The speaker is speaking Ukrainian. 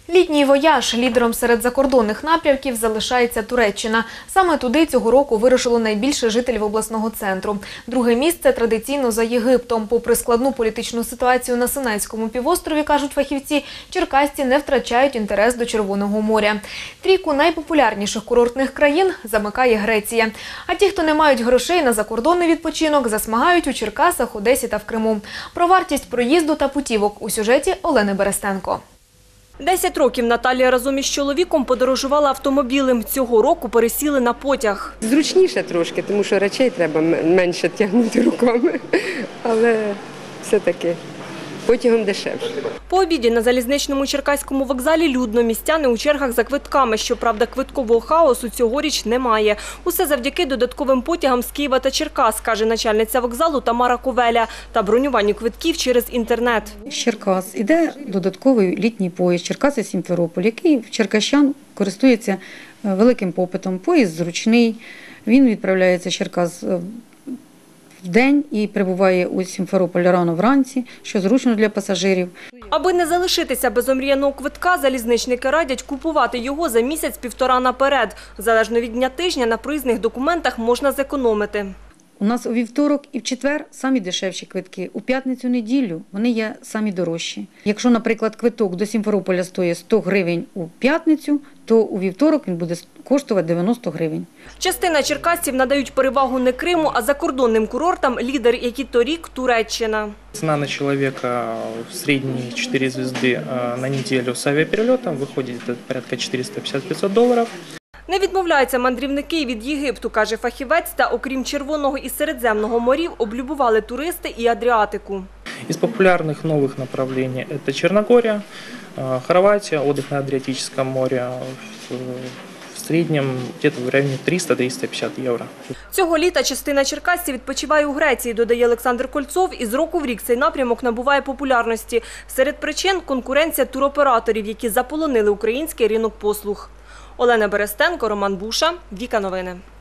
Літній вояж. Лідером серед закордонних напрямків залишається Туреччина. Саме туди цього року вирушило найбільше жителів обласного центру. Друге місце традиційно за Єгиптом. Попри складну політичну ситуацію на Синайському півострові, кажуть фахівці, черкасці не втрачають інтерес до Червоного моря. Трійку найпопулярніших курортних країн замикає Греція. А ті, хто не мають грошей на закордонний відпочинок, засмагають у Черкасах, Одесі та в Криму. Про вартість проїзду та путівок у сюжеті Олени Берестенко. 10 років Наталія разом із чоловіком подорожувала автомобілем. Цього року пересіли на потяг. Зручніше трошки, тому що речей треба менше тягнути руками, але все-таки потягом дешевше. По обіді на залізничному черкаському вокзалі людно. Містяни у чергах за квитками. Щоправда, квиткового хаосу цьогоріч немає. Усе завдяки додатковим потягам з Києва та Черкас, каже начальниця вокзалу Тамара Ковеля, та бронюванню квитків через інтернет. З Черкас іде додатковий літній поїзд Черкаси-Сімферополь, який в черкащан користується великим попитом. Поїзд зручний, він відправляється з Черкас в день і прибуває у Сімферополь рано вранці, що зручно для пасажирів. Аби не залишитися без омріяного квитка, залізничники радять купувати його за місяць-півтора наперед. Залежно від дня тижня на проїзних документах можна зекономити. У нас у вівторок і в четвер самі дешевші квитки. У п'ятницю-неділю вони є самі дорожчі. Якщо, наприклад, квиток до Сімферополя стоїть 100 гривень у п'ятницю, то у вівторок він буде коштувати 90 гривень. Частина черкасців надають перевагу не Криму, а закордонним курортам, лідер який торік – Туреччина. Цена на человека в средние 4 звезды на неделю с авиаперелетом выходит порядка $450–500. Не відмовляються мандрівники від Єгипту, каже фахівець, та окрім Червоного і Середземного морів облюбували туристи і Адріатику. Из популярных новых направлений это Черногория, Хорватия, отдых на Адриатическом море, в среднем где-то в районе 300–350 евро. Цього літа частина черкасців відпочиває у Греції, додає Олександр Кольцов, і з року в рік цей напрямок набуває популярності. Серед причин – конкуренція туроператорів, які заполонили український ринок послуг. Олена Берестенко, Роман Буша, Віка Новини.